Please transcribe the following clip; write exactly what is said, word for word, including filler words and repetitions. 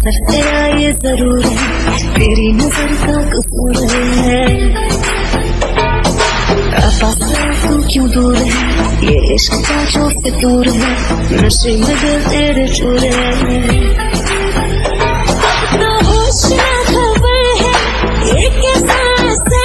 असर तेरा ये जरूर है, तेरी नजर का कसूर है। पास तू क्यों दूर है, ये इश्क का जो फितूर है, नशे में दिल तेरे चूर है। ना होश ना खबर है, ये कैसा